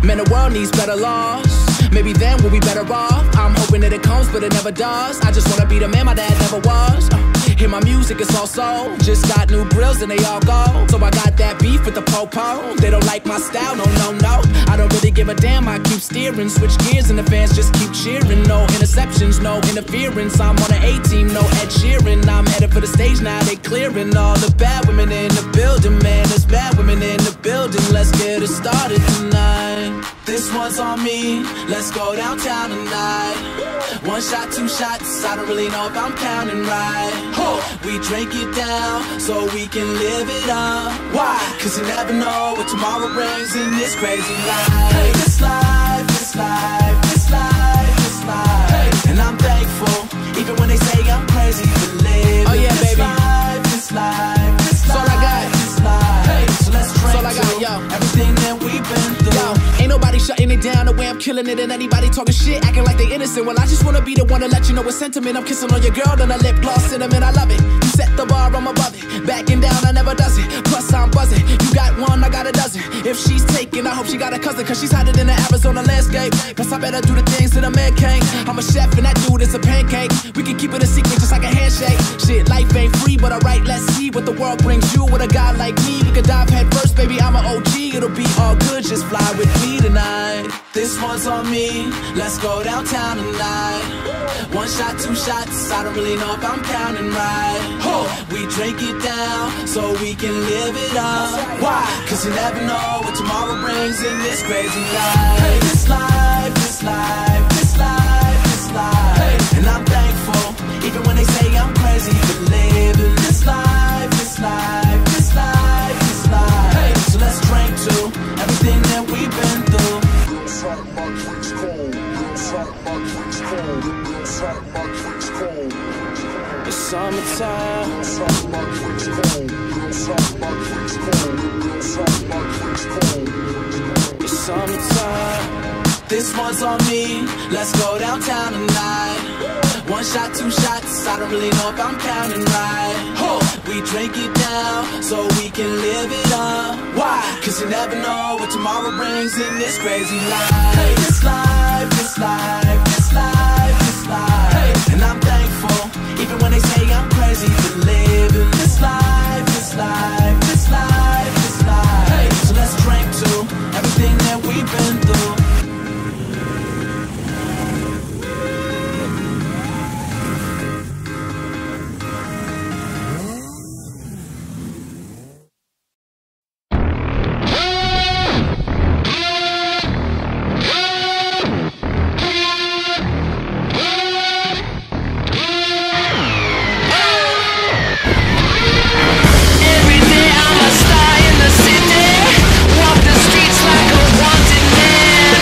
Man, the world needs better laws. Maybe then we'll be better off. I'm hoping that it comes, but it never does. I just wanna be the man my dad never was. Hear my music, it's all soul. Just got new grills and they all go. So I got that beef with the po-po. They don't like my style, no, no, no. I don't really give a damn, I keep steering. Switch gears and the fans just keep cheering. No interceptions, no interference. I'm on an A-team, no Ed Sheeran. I'm headed for the stage now, they clearing all the bad women in the building. Man, there's bad women in the building. Let's get it started tonight. This one's on me, let's go downtown tonight. One shot, two shots, I don't really know if I'm counting right. We drink it down, so we can live it up. Why? Cause you never know what tomorrow brings in this crazy life. Hey, this life, this life, this life, this life. Hey. And I'm thankful, even when they say I'm crazy for living. Oh yeah, this baby. Life, this life, this life, all I got. This life. Hey. So let's drink all I got, yo. Everything that we've been through. Yo, ain't nobody shutting it down the way I'm killing it. And anybody talking shit, acting like they innocent. Well, I just wanna be the one to let you know it's sentiment. I'm kissing on your girl, then I lip gloss cinnamon. I love it. You set the bar, I'm above it. Backing down, I never does it. Plus I'm buzzing. You got one, I got a dozen. If she's taken, I hope she got a cousin, cause she's hotter than the Arizona landscape. Plus I better do the things that a man can't. I'm a chef and that dude is a pancake. We can keep it a secret just like a handshake. Shit, life ain't free, but alright, let's see what the world brings you. With a guy like me, we could dive head first, baby, I'm an OG. It'll be all good, just fly with me tonight. This one's on me, let's go downtown tonight. One shot, two shots, I don't really know if I'm counting right. We drink it down, so we can live it up. Why? Cause you never know what tomorrow brings in this crazy life. Hey, this life, this life, this life, this life. Hey. And I'm thankful, even when they say I'm crazy for living this life, this life, this life, this life. Hey. So let's drink to everything that we've been through. It's summertime. It's summertime. This one's on me, let's go downtown tonight. One shot, two shots, I don't really know if I'm counting right. We drink it down, so we can live it up. Why? Cause you never know what tomorrow brings in this crazy life. Hey, this life, this life, this life, this life. Hey. And I'm thankful, even when they say I'm crazy for living this life, this life, this life, this life. Hey. So let's drink to everything that we've been through. Walk the streets like a wanted man.